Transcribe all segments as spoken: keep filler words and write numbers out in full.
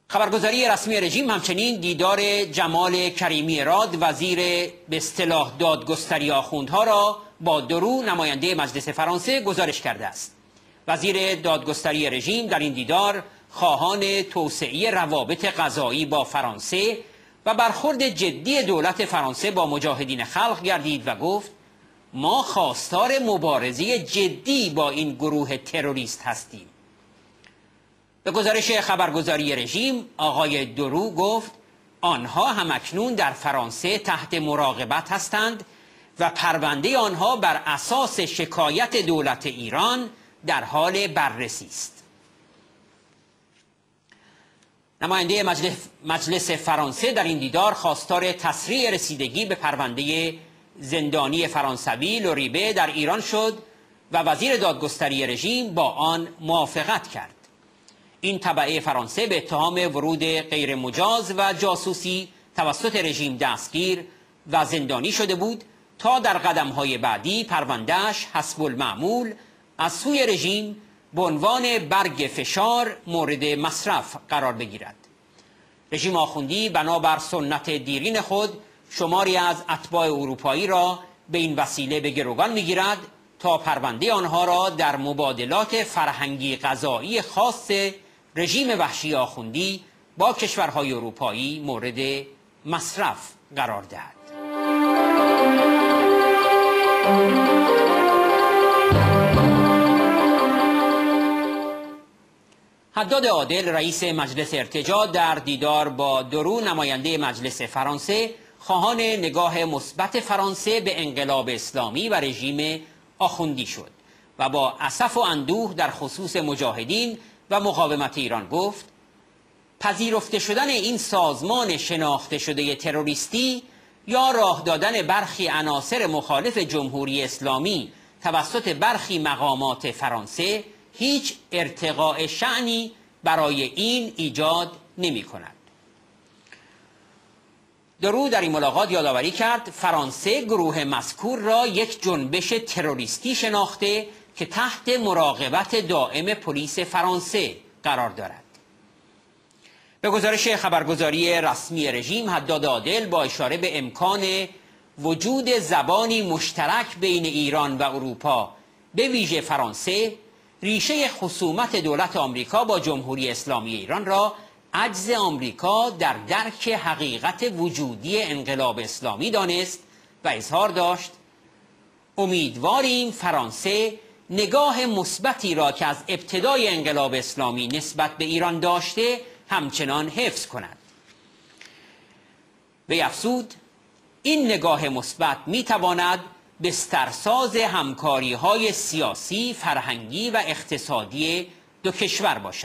خبرگزاری رسمی رژیم همچنین دیدار جمال کریمی راد وزیر به اصطلاح دادگستری آخوندها را با درو نماینده مجلس فرانسه گزارش کرده است. وزیر دادگستری رژیم در این دیدار خواهان توسعه روابط قضایی با فرانسه و برخورد جدی دولت فرانسه با مجاهدین خلق گردید و گفت ما خواستار مبارزه جدی با این گروه تروریست هستیم. به گزارش خبرگزاری رژیم آقای درو گفت آنها همکنون در فرانسه تحت مراقبت هستند و پرونده آنها بر اساس شکایت دولت ایران در حال بررسی است. نماینده مجلس, مجلس فرانسه در این دیدار خواستار تسریع رسیدگی به پرونده زندانی فرانسوی لوریبه در ایران شد و وزیر دادگستری رژیم با آن موافقت کرد. این تبعه فرانسه به اتهام ورود غیر مجاز و جاسوسی توسط رژیم دستگیر و زندانی شده بود تا در قدم‌های بعدی پروندهش حسب المعمول از سوی رژیم به عنوان برگ فشار مورد مصرف قرار بگیرد. رژیم آخوندی بنابر سنت دیرین خود شماری از اتباع اروپایی را به این وسیله به گروگان می‌گیرد تا پرونده آنها را در مبادلات فرهنگی قضایی خاص رژیم وحشی آخوندی با کشورهای اروپایی مورد مصرف قرار دهد. حداد عادل رئیس مجلس ارتجاع در دیدار با درو نماینده مجلس فرانسه خواهان نگاه مثبت فرانسه به انقلاب اسلامی و رژیم آخوندی شد و با اسف و اندوه در خصوص مجاهدین و مقاومت ایران گفت پذیرفته شدن این سازمان شناخته شده تروریستی یا راه دادن برخی عناصر مخالف جمهوری اسلامی توسط برخی مقامات فرانسه هیچ ارتقاء شأنی برای این ایجاد نمی کند. درو در این ملاقات یادآوری کرد فرانسه گروه مذکور را یک جنبش تروریستی شناخته که تحت مراقبت دائم پلیس فرانسه قرار دارد. به گزارش خبرگزاری رسمی رژیم حداد عادل با اشاره به امکان وجود زبانی مشترک بین ایران و اروپا به ویژه فرانسه ریشه خصومت دولت آمریکا با جمهوری اسلامی ایران را عجز آمریکا در درک حقیقت وجودی انقلاب اسلامی دانست و اظهار داشت امیدواریم فرانسه نگاه مثبتی را که از ابتدای انقلاب اسلامی نسبت به ایران داشته همچنان حفظ کند. وی افزود این نگاه مثبت میتواند بسترساز همکاری‌های سیاسی، فرهنگی و اقتصادی دو کشور باشد.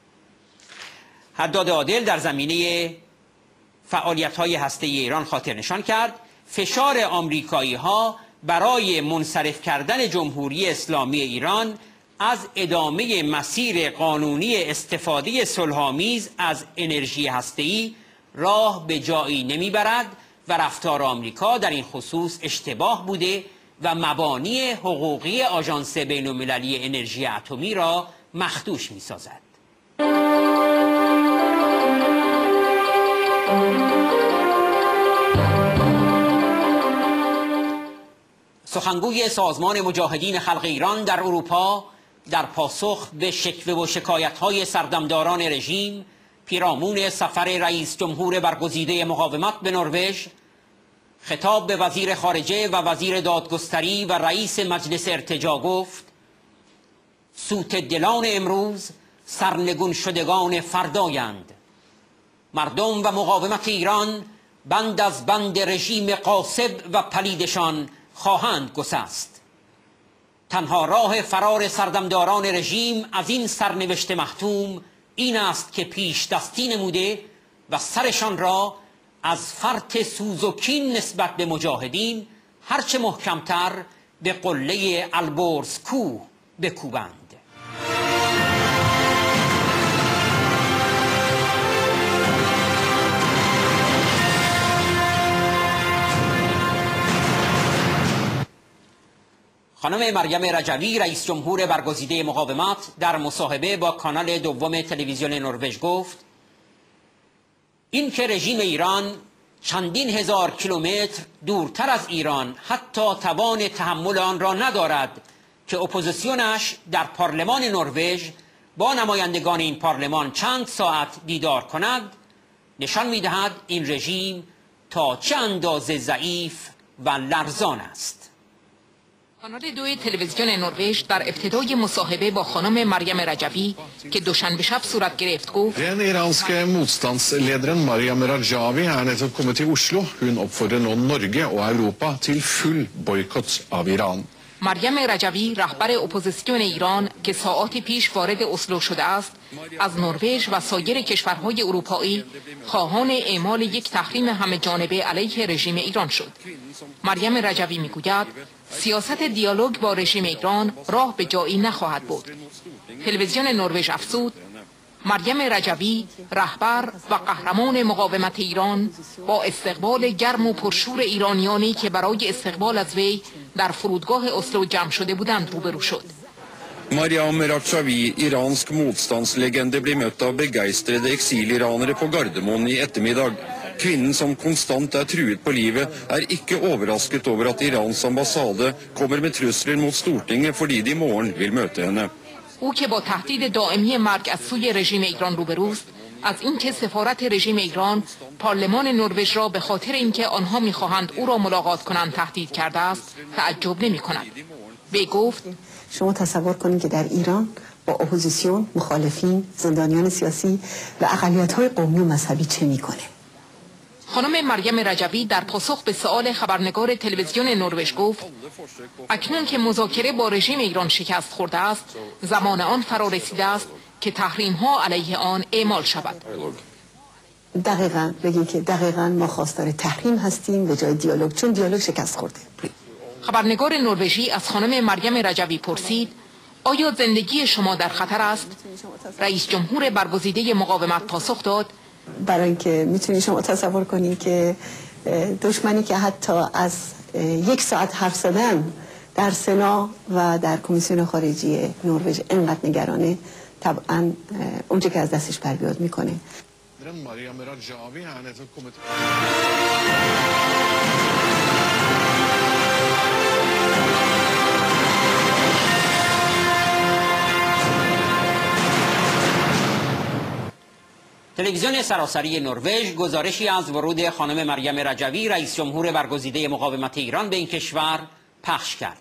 حداد عادل در زمینه فعالیت‌های هسته‌ای ایران خاطر نشان کرد فشار آمریکایی‌ها برای منصرف کردن جمهوری اسلامی ایران از ادامه مسیر قانونی استفاده صلح‌آمیز از انرژی هسته‌ای راه به جایی نمیبرد و رفتار آمریکا در این خصوص اشتباه بوده و مبانی حقوقی آژانس بین‌المللی انرژی اتمی را مخدوش می‌سازد. سخنگوی سازمان مجاهدین خلق ایران در اروپا در پاسخ به شکوه و شکایت‌های سردمداران رژیم پیرامون سفر رئیس جمهور برگزیده مقاومت به نروژ خطاب به وزیر خارجه و وزیر دادگستری و رئیس مجلس ارتجاع گفت سوت دلان امروز سرنگون شدگان فردایند. مردم و مقاومت ایران بند از بند رژیم غاصب و پلیدشان خواهند گسست. تنها راه فرار سردمداران رژیم از این سرنوشت محتوم این است که پیش دستی نموده و سرشان را از فرط سوز و کین نسبت به مجاهدین هرچه محکمتر به قله البرز کوه بکوبند. خانم مریم رجوی رئیس جمهور برگزیده مقاومت در مصاحبه با کانال دوم تلویزیون نروژ گفت این که رژیم ایران چندین هزار کیلومتر دورتر از ایران حتی توان تحمل آن را ندارد که اپوزیسیونش در پارلمان نروژ با نمایندگان این پارلمان چند ساعت دیدار کند، نشان می‌دهد این رژیم تا چه اندازه ضعیف و لرزان است. کانال دو تلویزیون نروژ در ابتدای مصاحبه با خانم مریم رجوی که دوشنبه شب صورت گرفت گفت: Den iranske motstandslederen Maryam Rajavi er nettopp kommet til Oslo. Hun oppfordrer nå Norge og Europa til full boykott av Iran. مریم رجوی رهبر اپوزیسیون ایران که ساعات پیش وارد اسلو شده است، از نروژ و سایر کشورهای اروپایی خواهان اعمال یک تحریم همه جانبه علیه رژیم ایران شد. مریم رجوی میگوید سیاست دیالوگ با رژیم ایران راه به جایی نخواهد بود. تلویزیون نروژ افزود: مریم رجوی رهبر و قهرمان مقاومت ایران با استقبال گرم و پرشور ایرانیانی که برای استقبال از وی در فرودگاه اسلو جمع شده بودند روبرو شد. Maryam Rajavi, iransk motstandslegende, blir møtt av begeistrede eksiliranere på Gardermoen i ettermiddag. Kvinnen som konstant er truet på livet, er ikke overrasket over at Irans ambassade kommer med trusler mot Stortinget fordi de i morgen vil møte henne. او که با تهدید دائمی مرگ از سوی رژیم ایران روبروست، از اینکه سفارت رژیم ایران پارلمان نروژ را به خاطر اینکه آنها می‌خواهند او را ملاقات کنند تهدید کرده است تعجب نمی‌کند. وی گفت: شما تصور کنید که در ایران با اپوزیسیون، مخالفین، زندانیان سیاسی و اقلیت‌های قومی و مذهبی چه می‌کنه؟ خانم مریم رجوی در پاسخ به سؤال خبرنگار تلویزیون نروژ گفت: اکنون که مذاکره با رژیم ایران شکست خورده است، زمان آن فرا رسیده است که تحریم‌ها علیه آن اعمال شود. دقیقاً بگیم که دقیقاً ما خواستار تحریم هستیم به جای دیالوگ، چون دیالوگ شکست خورده. خبرنگار نروژی از خانم مریم رجوی پرسید: آیا زندگی شما در خطر است؟ رئیس جمهور برگزیده مقاومت پاسخ داد: برای اینکه میتونید شما تصور کنید که دشمنی که حتی از یک ساعت حرف زدن در سنا و در کمیسیون خارجی نروژ اینقدر نگرانه، طبعا اونچه که از دستش بر بیاد میکنه. تلویزیون سراسری نروژ گزارشی از ورود خانم مریم رجوی رئیس جمهور برگزیده مقاومت ایران به این کشور پخش کرد.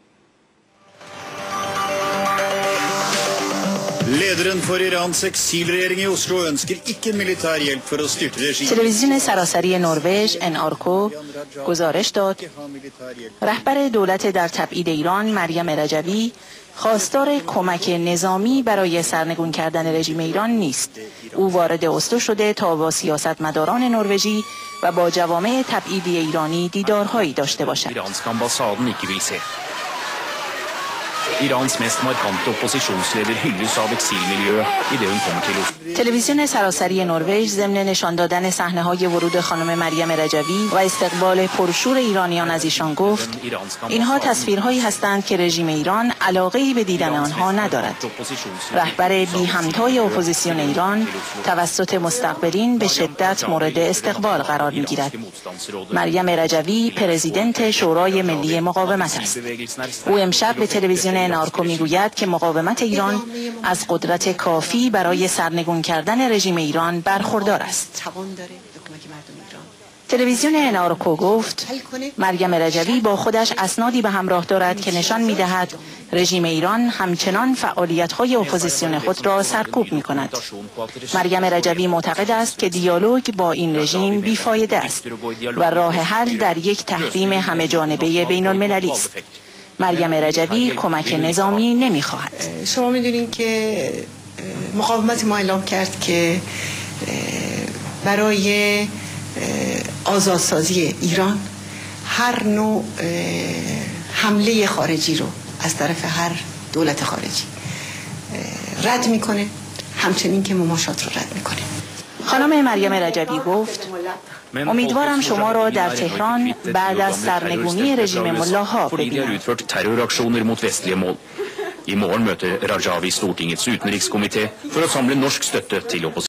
Lederen for Irans eksilregjering i Oslo ønsker ikke militær hjelp for å styrte regimet. تلویزیون سراسری نروژ انارکو گزارش داد رهبر دولت در تبعید ایران مریم رجوی خواستار کمک نظامی برای سرنگون کردن رژیم ایران نیست. او وارد اسلو شده تا با سیاستمداران نروژی و با جوامع تبعیدی ایرانی دیدارهایی داشته باشد. Iransk ambassaden ikke vil se. Irans mest markante opposisjonsleder hylles av eksilmiljøet i det hun kommer til Oslo. تلویزیون سراسری نروژ ضمن نشان دادن صحنه‌های ورود خانم مریم رجوی و استقبال پرشور ایرانیان از ایشان گفت: اینها تصویرهایی هستند که رژیم ایران علاقه‌ای به دیدن آنها ندارد. رهبر بی همتای اپوزیسیون ایران توسط مستقبلین به شدت مورد استقبال قرار می‌گیرد. مریم رجوی پرزیدنت شورای ملی مقاومت است. او امشب به تلویزیون انارکو میگوید که مقاومت ایران از قدرت کافی برای سرنگون کردن رژیم ایران برخوردار است. تلویزیون انارکو گفت مریم رجوی با خودش اسنادی به همراه دارد که نشان می‌دهد رژیم ایران همچنان فعالیت‌های اپوزیسیون خود را سرکوب می‌کند. مریم رجوی معتقد است که دیالوگ با این رژیم بیفایده است و راه حل در یک تحریم همه جانبه بین‌المللی است. مریم رجوی کمک نظامی نمی‌خواهد. شما می‌دونید که مقاومت ما اعلام کرد که برای آزادسازی ایران هر نوع حمله خارجی رو از طرف هر دولت خارجی رد میکنه، همچنین که مماشات رو رد میکنه. خانم مریم رجوی گفت امیدوارم شما را در تهران بعد از سرنگونی رژیم ملاها ببینم. I morgen møter Rajavi Stortingets utenrikskomité for å samle norsk støtte til opposisjonen.